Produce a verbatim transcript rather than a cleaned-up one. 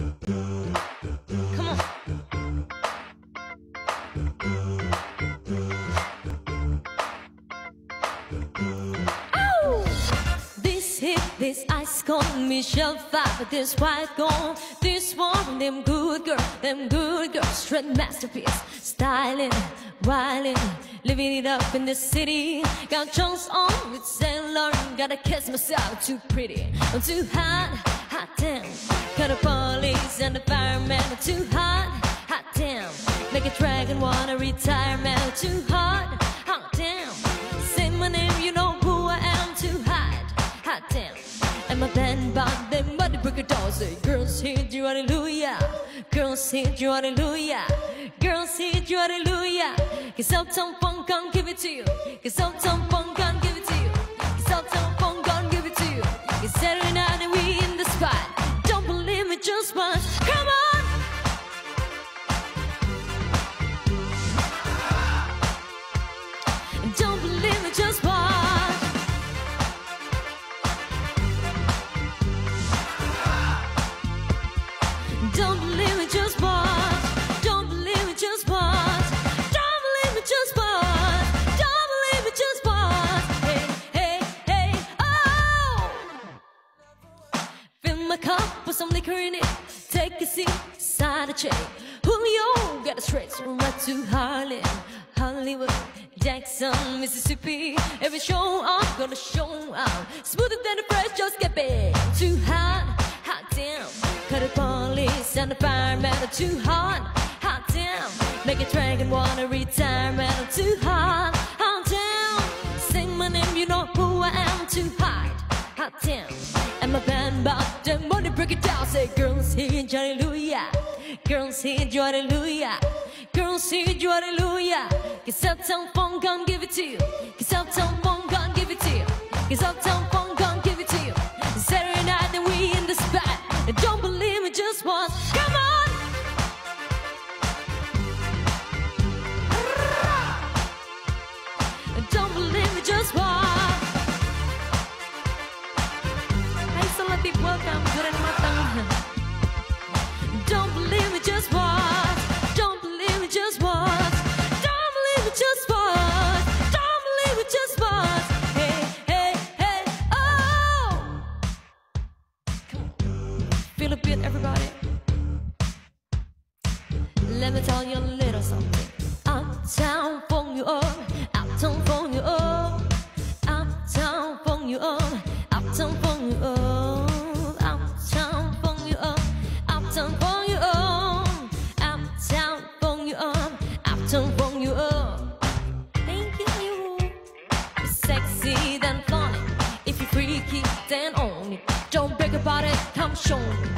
Come on. This hit, this ice cold Michelle Pfeiffer, this white gold, this one, them good girl, them good girls, straight masterpiece, styling, wilding, living it up in the city. Got Jones on with Saint Laurent, gotta kiss myself, too pretty, I'm too hot, hot damn. Got a police and a fireman, too hot, hot damn. Make a dragon wanna retire, man, too hot, hot damn. Say my name, you know who I am, too hot, hot damn. And my band bought them muddy brick dolls. Say, girls hit you, hallelujah. Girls hit you, hallelujah. Girls hit you, hallelujah. Cause Uptown Funk can't give it to you. Cause Uptown Funk can't give it to you. Cause Uptown Funk can't give it to you. It's Saturday night and we in the spot. Don't believe me, just once. Come on! Don't believe me, just watch. Don't believe me, just watch. Don't believe me, just watch. Don't believe me, just watch. Don't believe me, just watch. Hey, hey, hey, oh! Fill my cup with some liquor in it. Take a seat, side a chair. Julio got a straight right to Harlem, Hollywood, Jackson, Mississippi. Every show I'm gonna show out. Smoother than the fresh, just get big. Too hot, hot damn. Cut the police and the fireman are too hot, hot damn. Make a dragon wanna retire, man, I'm too hot, hot damn. Sing my name, you know who I am, too hot, hot damn. And my band bought them money, break it down. Say, girls hit you, hallelujah. Girls hit you, hallelujah. Girls hit you, hallelujah. Cause Uptown Funk can't give it to you. Cause Uptown Funk can't give it to you. Cause Uptown Funk can't give it to you. Saturday night and we in the spot. And don't believe me, just once. Come on! And don't believe me, just once. Hai selamat welcome to the matang. Don't believe me, just once. Don't believe me, just once. Don't believe me, just once. Don't believe me, just once. Hey, hey, hey, oh! Come on. Feel a bit, everybody. Let me tell you a little something. Uptown Funk you up. Uptown Funk you up. Uptown Funk you up. Uptown Funk you up. Uptown Funk you up. Uptown Funk you up. Uptown Funk you up. Uptown Funk you up. Thank you. Sexy then funny. If you're freaky then own it. Don't break about it, come show me.